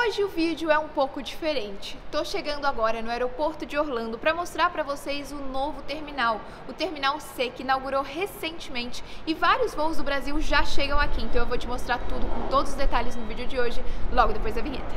Hoje o vídeo é um pouco diferente. Tô chegando agora no aeroporto de Orlando para mostrar para vocês o novo terminal, o Terminal C, que inaugurou recentemente e vários voos do Brasil já chegam aqui. Então eu vou te mostrar tudo com todos os detalhes no vídeo de hoje, logo depois da vinheta.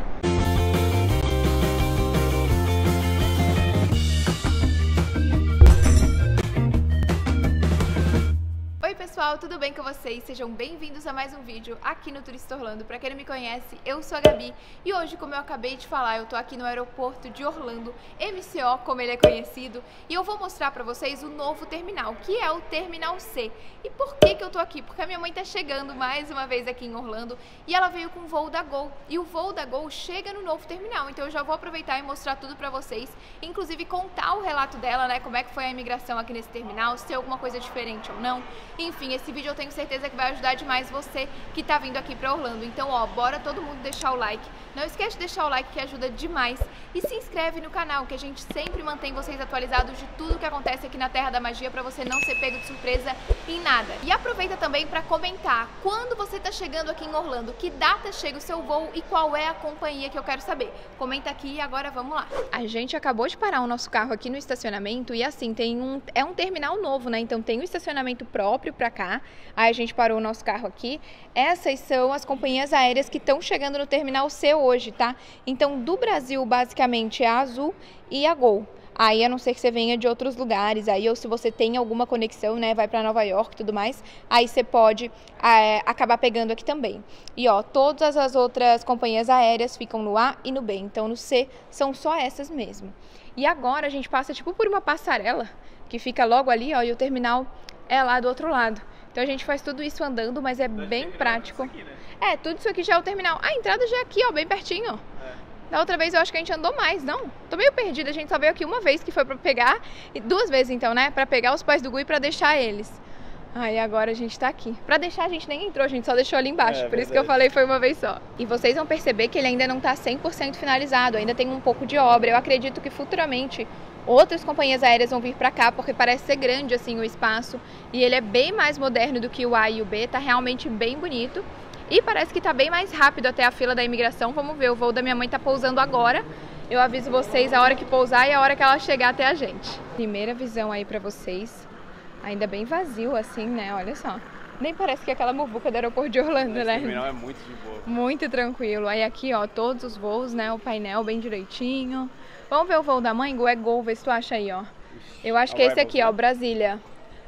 Oi pessoal, tudo bem com vocês? Sejam bem-vindos a mais um vídeo aqui no Turista Orlando. Pra quem não me conhece, eu sou a Gabi e hoje, como eu acabei de falar, eu tô aqui no aeroporto de Orlando, MCO, como ele é conhecido, e eu vou mostrar pra vocês o novo terminal, que é o Terminal C. E por que que eu tô aqui? Porque a minha mãe tá chegando mais uma vez aqui em Orlando e ela veio com o voo da Gol. E o voo da Gol chega no novo terminal, então eu já vou aproveitar e mostrar tudo pra vocês, inclusive contar o relato dela, né, como é que foi a imigração aqui nesse terminal, se tem alguma coisa diferente ou não. Enfim, esse vídeo eu tenho certeza que vai ajudar demais você que tá vindo aqui pra Orlando. Então, ó, bora todo mundo deixar o like. Não esquece de deixar o like que ajuda demais. E se inscreve no canal, que a gente sempre mantém vocês atualizados de tudo que acontece aqui na Terra da Magia, pra você não ser pego de surpresa em nada. E aproveita também pra comentar quando você tá chegando aqui em Orlando, que data chega o seu voo e qual é a companhia que eu quero saber. Comenta aqui e agora vamos lá. A gente acabou de parar o nosso carro aqui no estacionamento e assim, é um terminal novo, né? Então tem um estacionamento próprio pra cá. Aí a gente parou o nosso carro aqui. Essas são as companhias aéreas que estão chegando no Terminal C hoje, tá? Então do Brasil, basicamente, é a Azul e a Gol. Aí, a não ser que você venha de outros lugares, aí, ou se você tem alguma conexão, né, vai para Nova York e tudo mais, aí você pode acabar pegando aqui também. E, ó, todas as outras companhias aéreas ficam no A e no B, então no C são só essas mesmo. E agora a gente passa, tipo, por uma passarela, que fica logo ali, ó, e o terminal é lá do outro lado. Então a gente faz tudo isso andando, mas é bem prático. Aqui, né? É, tudo isso aqui já é o terminal. A entrada já é aqui, ó, bem pertinho. Da outra vez eu acho que a gente andou mais, não? Tô meio perdida, a gente só veio aqui uma vez, que foi pra pegar, e duas vezes então, né? Pra pegar os pais do Gui e pra deixar eles. Aí agora a gente tá aqui. Pra deixar a gente nem entrou, a gente só deixou ali embaixo, por isso que eu falei foi uma vez só. E vocês vão perceber que ele ainda não tá 100% finalizado, ainda tem um pouco de obra. Eu acredito que futuramente outras companhias aéreas vão vir pra cá, porque parece ser grande assim o espaço. E ele é bem mais moderno do que o A e o B, tá realmente bem bonito. E parece que tá bem mais rápido até a fila da imigração. Vamos ver, o voo da minha mãe tá pousando agora. Eu aviso vocês a hora que pousar e a hora que ela chegar até a gente. Primeira visão aí pra vocês. Ainda bem vazio assim, né? Olha só. Nem parece que é aquela muvuca do aeroporto de Orlando, né? O terminal é muito de boa. Muito tranquilo. Aí aqui, ó, todos os voos, né? O painel bem direitinho. Vamos ver o voo da mãe? É Gol, vê se tu acha aí, ó. Eu acho que é esse aqui, ó, Brasília.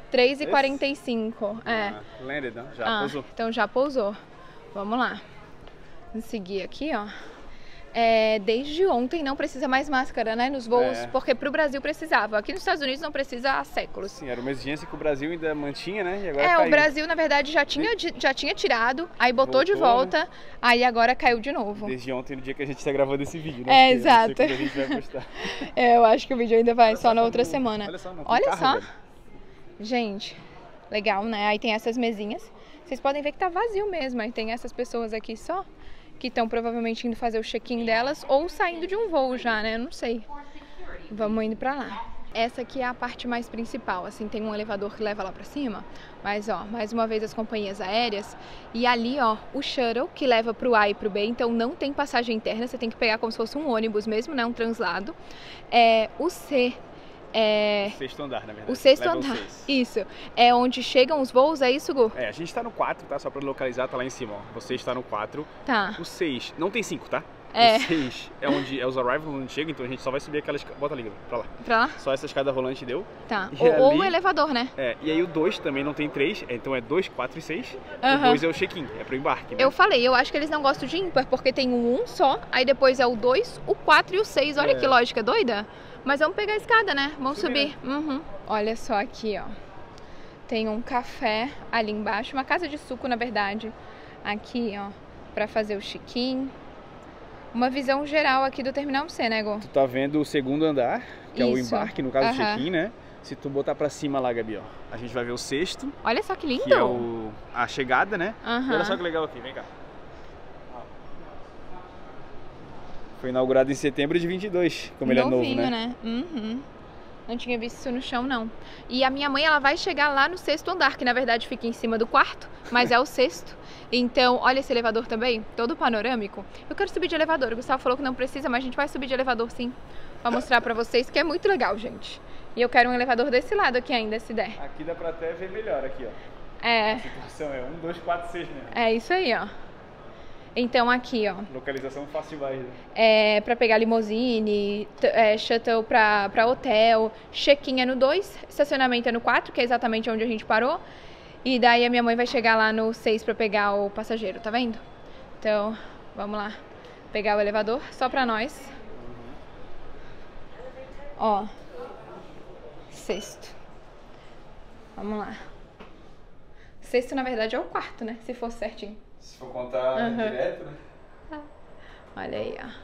3h45. É. Landed, né? Já pousou. Então já pousou. Vamos lá. Vamos seguir aqui, ó. Desde ontem não precisa mais máscara, né, nos voos, porque pro Brasil precisava. Aqui nos Estados Unidos não precisa há séculos. Sim, era uma exigência que o Brasil ainda mantinha, né, e agora caiu. O Brasil, na verdade, já tinha tirado, aí voltou de volta, né? Aí agora caiu de novo. Desde ontem, no dia que a gente tá gravando esse vídeo, né? Exato. Não sei quando a gente vai postar. Eu acho que o vídeo ainda vai só na outra semana. Olha só. Gente, legal, né? Aí tem essas mesinhas. Vocês podem ver que tá vazio mesmo, aí tem essas pessoas aqui só, que estão provavelmente indo fazer o check-in delas ou saindo de um voo já, né? Eu não sei. Vamos indo pra lá. Essa aqui é a parte mais principal, assim, tem um elevador que leva lá pra cima, mas ó, mais uma vez as companhias aéreas, e ali ó, o shuttle que leva pro A e pro B, então não tem passagem interna, você tem que pegar como se fosse um ônibus mesmo, né? Um translado. O C... Sexto andar, na verdade. O sexto andar, isso. É onde chegam os voos, é isso, Gu? A gente tá no 4, tá? Só pra localizar, tá lá em cima, ó. Você está no 4. Tá. O 6, não tem 5, tá? O 6 é onde é os arrivals, onde chega, então a gente só vai subir aquela escada. Bota ali, pra lá. Pra lá? Só essa escada rolante deu. Tá. Ou o elevador, né? E aí o 2 também não tem 3, então é 2, 4 e 6. O 2 é o check-in, é pro embarque, né? Eu falei, eu acho que eles não gostam de ímpar, porque tem o 1 só, aí depois é o 2, o 4 e o 6. Olha que lógica doida. Mas vamos pegar a escada, né? Vamos subir. Olha só aqui, ó. Tem um café ali embaixo, uma casa de suco, na verdade. Aqui, ó, pra fazer o check-in. Uma visão geral aqui do Terminal C, né, Gu? Tu tá vendo o segundo andar, que é o embarque, no caso o check-in, né? Se tu botar pra cima lá, Gabi, ó, a gente vai ver o sexto. Olha só que lindo! Que é a chegada, né? E olha só que legal aqui, vem cá. Foi inaugurado em setembro de 22, como ele é novo, né? Não tinha visto isso no chão, não. E a minha mãe, ela vai chegar lá no 6º andar, que na verdade fica em cima do 4º, mas é o 6º. Então, olha esse elevador também, todo panorâmico. Eu quero subir de elevador. O Gustavo falou que não precisa, mas a gente vai subir de elevador sim. Pra mostrar pra vocês que é muito legal, gente. E eu quero um elevador desse lado aqui ainda, se der. Aqui dá pra até ver melhor, aqui, ó. É. A situação é 1, 2, 4, 6 mesmo. É isso aí, ó. Então aqui, ó. Localização fácil demais, né? É pra pegar limousine, shuttle pra hotel, check-in é no 2, estacionamento é no 4, que é exatamente onde a gente parou. E daí a minha mãe vai chegar lá no 6 pra pegar o passageiro, tá vendo? Então, vamos lá pegar o elevador, só pra nós. Ó, 6º. Vamos lá. 6º, na verdade, é o 4º, né? Se for certinho. Se for contar direto, né? Olha aí, ó.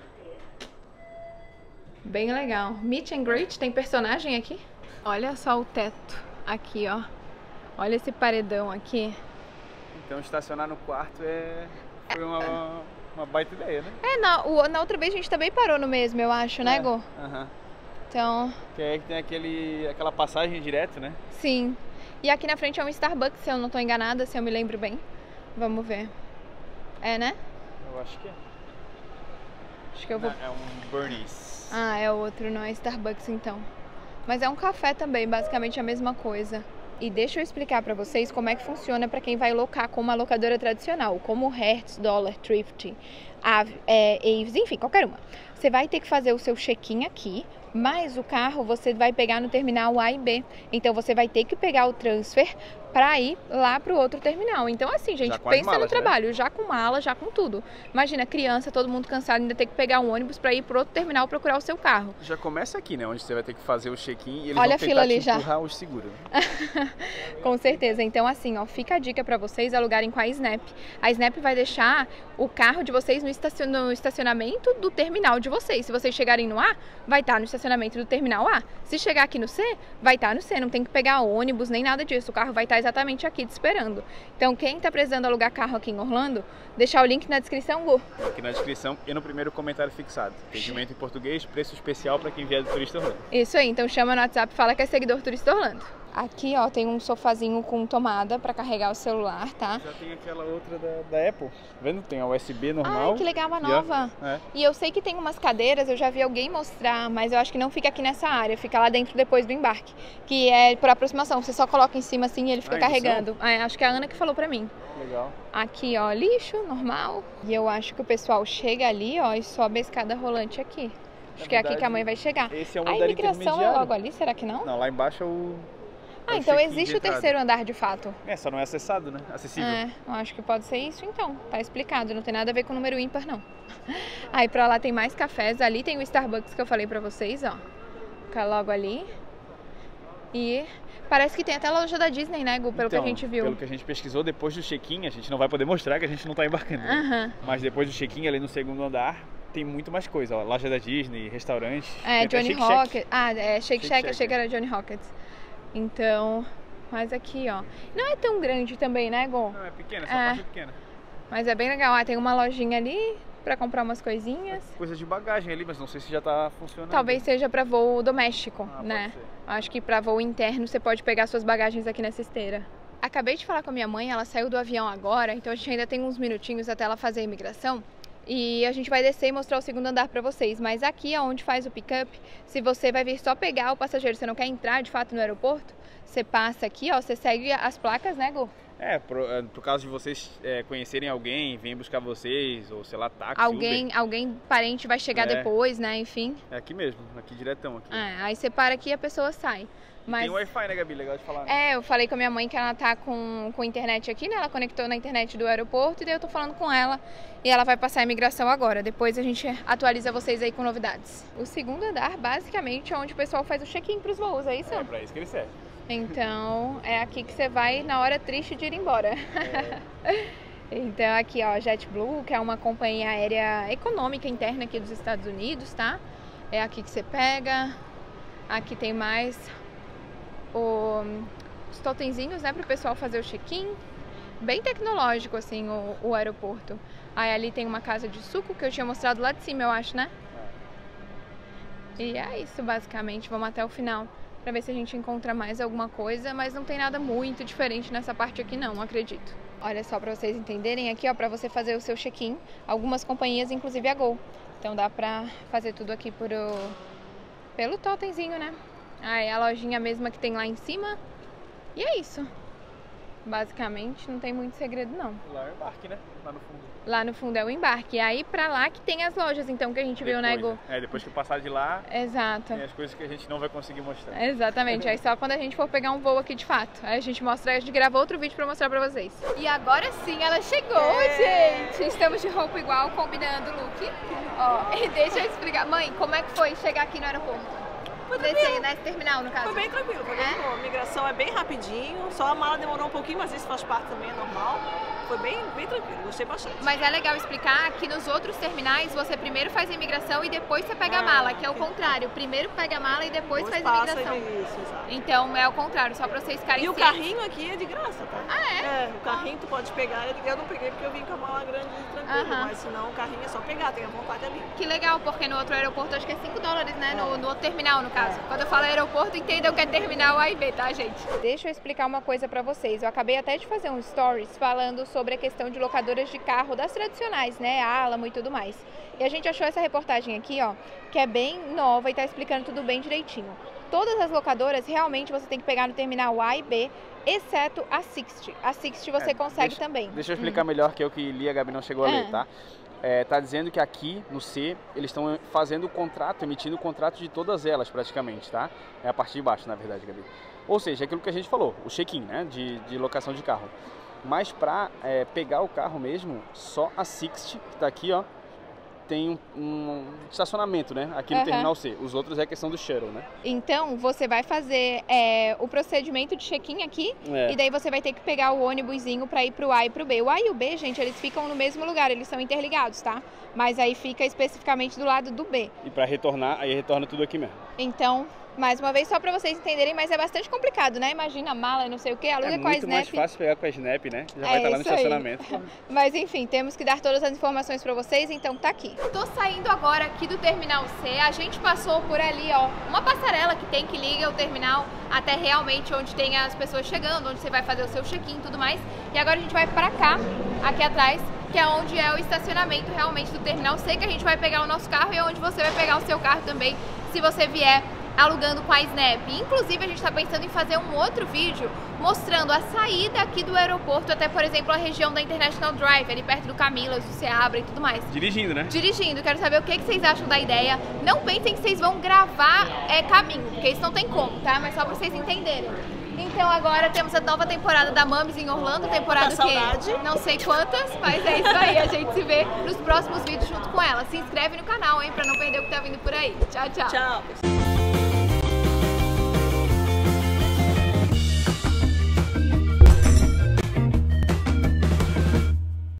Bem legal. Meet and greet, tem personagem aqui? Olha só o teto aqui, ó. Olha esse paredão aqui. Então estacionar no quarto foi uma baita ideia, né? Na outra vez a gente também parou no mesmo, eu acho, né, Gô? Então... Que é que tem aquela passagem direto, né? Sim. E aqui na frente é um Starbucks, se eu não tô enganada, se eu me lembro bem. Vamos ver. É, né? Eu acho que é. Acho que eu vou... É um Bernie's. Ah, é outro, não é Starbucks então. Mas é um café também, basicamente a mesma coisa. E deixa eu explicar pra vocês como é que funciona pra quem vai locar com uma locadora tradicional, como Hertz, Dollar, Thrift, Avis, enfim, qualquer uma. Você vai ter que fazer o seu check-in aqui, mas o carro você vai pegar no terminal A e B. Então você vai ter que pegar o transfer para ir lá pro outro terminal. Então assim, gente, pensa no trabalho, já com mala, já com tudo. Imagina, criança, todo mundo cansado, ainda ter que pegar um ônibus para ir pro outro terminal procurar o seu carro. Já começa aqui, né? Onde você vai ter que fazer o check-in e eles Olha vão a fila ali tentar te já. empurrar o seguro. Com certeza. Então assim, ó, fica a dica para vocês alugarem com a Snap. A Snap vai deixar o carro de vocês no estacionamento do terminal de vocês. Se vocês chegarem no A, vai estar no estacionamento do terminal A. Se chegar aqui no C, vai estar no C. Não tem que pegar ônibus nem nada disso. O carro vai estar exatamente aqui te esperando. Então quem tá precisando alugar carro aqui em Orlando, deixar o link na descrição, Gu. Aqui na descrição e no primeiro comentário fixado. Atendimento em português, preço especial para quem vier do Turista Orlando. Isso aí, então chama no WhatsApp e fala que é seguidor Turista Orlando. Aqui, ó, tem um sofazinho com tomada para carregar o celular, tá? Já tem aquela outra da Apple. Tá vendo? Tem a USB normal. Ai, que legal, a nova. E eu sei que tem umas cadeiras, eu já vi alguém mostrar, mas eu acho que não fica aqui nessa área, fica lá dentro depois do embarque. Que é por aproximação, você só coloca em cima assim e ele fica carregando. Acho que é a Ana que falou pra mim. Legal. Aqui, ó, lixo, normal. E eu acho que o pessoal chega ali, ó, e sobe a escada rolante aqui. Acho que é aqui que a mãe vai chegar. Esse é o a imigração é logo ali, será que não? Não, lá embaixo é o... então existe o terceiro andar de fato. Só não é acessado, né? Acessível. Eu acho que pode ser isso então. Tá explicado, não tem nada a ver com o número ímpar, não. Aí pra lá tem mais cafés. Ali tem o Starbucks que eu falei pra vocês, ó. Fica logo ali. E parece que tem até a loja da Disney, né, Gu? Pelo que a gente viu. Pelo que a gente pesquisou, depois do check-in, a gente não vai poder mostrar que a gente não tá embarcando. Mas depois do check-in, ali no segundo andar, tem muito mais coisa, ó. Loja da Disney, restaurante. Johnny Rockets. Shake Shack, achei que era Johnny Rockets. Então, mas aqui, ó. Não é tão grande também, né, Gon? Não, é pequena, só parte pequena. Mas é bem legal. Tem uma lojinha ali pra comprar umas coisinhas. Coisa de bagagem ali, mas não sei se já tá funcionando. Talvez seja pra voo doméstico, né? Acho que pra voo interno você pode pegar suas bagagens aqui nessa esteira. Acabei de falar com a minha mãe, ela saiu do avião agora, então a gente ainda tem uns minutinhos até ela fazer a imigração. E a gente vai descer e mostrar o segundo andar pra vocês. Mas aqui é onde faz o pick-up. Se você vai vir só pegar o passageiro, você não quer entrar de fato no aeroporto, você passa aqui, ó, você segue as placas, né, Gu? Por caso de vocês conhecerem alguém, vem buscar vocês, ou sei lá, táxi, Alguém parente vai chegar depois, né, enfim. É aqui mesmo, aqui diretão. Aqui. Aí você para aqui e a pessoa sai. Mas... Tem Wi-Fi, né, Gabi? Legal de falar. Né? Eu falei com a minha mãe que ela tá com internet aqui, né? Ela conectou na internet do aeroporto e daí eu tô falando com ela e ela vai passar a imigração agora. Depois a gente atualiza vocês aí com novidades. O segundo andar, basicamente, é onde o pessoal faz o check-in pros voos, é isso? É, pra isso que ele serve. Então, é aqui que você vai na hora triste de ir embora. Então, aqui, ó, JetBlue, que é uma companhia aérea econômica interna aqui dos Estados Unidos, tá? É aqui que você pega. Aqui tem mais os totemzinhos, né, para o pessoal fazer o check-in. Bem tecnológico, assim, o aeroporto. Aí ali tem uma casa de suco que eu tinha mostrado lá de cima, eu acho, né? E é isso, basicamente. Vamos até o final pra ver se a gente encontra mais alguma coisa, mas não tem nada muito diferente nessa parte aqui não, acredito. Olha só, pra vocês entenderem aqui, ó, pra você fazer o seu check-in, algumas companhias, inclusive a Gol. Então dá pra fazer tudo aqui pelo totemzinho, né? Ah, é a lojinha mesma que tem lá em cima. E é isso. Basicamente, não tem muito segredo, não. Lá é o embarque, né? Lá no fundo. Lá no fundo é o embarque. E aí pra lá que tem as lojas, então, que a gente viu, né, Gol? Depois que passar de lá, exato, tem as coisas que a gente não vai conseguir mostrar. Exatamente. Aí só quando a gente for pegar um voo aqui de fato. Aí a gente grava outro vídeo pra mostrar pra vocês. E agora sim, ela chegou, gente! Estamos de roupa igual, combinando o look. Ó, e deixa eu explicar. Mãe, como é que foi chegar aqui no aeroporto? Nesse terminal, no caso? Foi bem tranquilo, foi bem bom. A migração é bem rapidinho, só a mala demorou um pouquinho, mas isso faz parte também, é normal. Foi bem tranquilo, gostei bastante. Mas é legal explicar que nos outros terminais você primeiro faz a imigração e depois você pega a mala, que é o contrário. Primeiro pega a mala e depois faz a imigração. Isso, exato. Então é o contrário, só pra vocês ficarem cientes. E o carrinho aqui é de graça, tá? Ah, é? É, o carrinho tu pode pegar, eu não peguei porque eu vim com a mala grande e tranquilo, mas senão o carrinho é só pegar, tem a vontade ali. Que legal, porque no outro aeroporto acho que é $5, né? No outro terminal, no caso. Quando eu falo aeroporto, entendam que é terminal A e B, tá, gente? Deixa eu explicar uma coisa pra vocês. Eu acabei até de fazer um stories falando sobre a questão de locadoras de carro das tradicionais, né? Álamo e tudo mais. E a gente achou essa reportagem aqui, ó, que é bem nova e tá explicando tudo bem direitinho. Todas as locadoras, realmente, você tem que pegar no terminal A e B, exceto a Sixt. A Sixt você consegue também. Deixa eu explicar melhor, que eu que li, a Gabi não chegou a ler, tá? Tá dizendo que aqui no C, eles estão fazendo o contrato, emitindo o contrato de todas elas praticamente, tá? É a parte de baixo, na verdade, Gabi. Ou seja, é aquilo que a gente falou, o check-in, né? De locação de carro. Mas para pegar o carro mesmo, só a Sixt, que tá aqui, ó, tem um estacionamento, né? Aqui no terminal C. Os outros é a questão do shuttle, né? Então, você vai fazer o procedimento de check-in aqui e daí você vai ter que pegar o ônibusinho para ir pro A e pro B. O A e o B, gente, eles ficam no mesmo lugar, eles são interligados, tá? Mas aí fica especificamente do lado do B. E para retornar, aí retorna tudo aqui mesmo. Então, mais uma vez, só para vocês entenderem, mas é bastante complicado, né? Imagina, mala e não sei o que, aluga com a Snap. É muito mais fácil pegar com a Snap, né? Já vai estar lá no estacionamento. Mas enfim, temos que dar todas as informações para vocês, então tá aqui. Tô saindo agora aqui do terminal C, a gente passou por ali, ó, uma passarela que tem que liga o terminal até realmente onde tem as pessoas chegando, onde você vai fazer o seu check-in e tudo mais. E agora a gente vai para cá, aqui atrás, que é onde é o estacionamento realmente do terminal C, que a gente vai pegar o nosso carro e é onde você vai pegar o seu carro também, se você vier alugando com a Snap. Inclusive, a gente está pensando em fazer um outro vídeo mostrando a saída aqui do aeroporto até, por exemplo, a região da International Drive, ali perto do Camilas, do Seabra e tudo mais. Dirigindo, né? Dirigindo. Quero saber o que vocês acham da ideia. Não pensem que vocês vão gravar caminho, porque isso não tem como, tá? Mas só para vocês entenderem. Então agora temos a nova temporada da Mamis em Orlando, temporada que não sei quantas, mas é isso aí, a gente se vê nos próximos vídeos junto com ela. Se inscreve no canal, hein, pra não perder o que tá vindo por aí. Tchau, tchau. Tchau.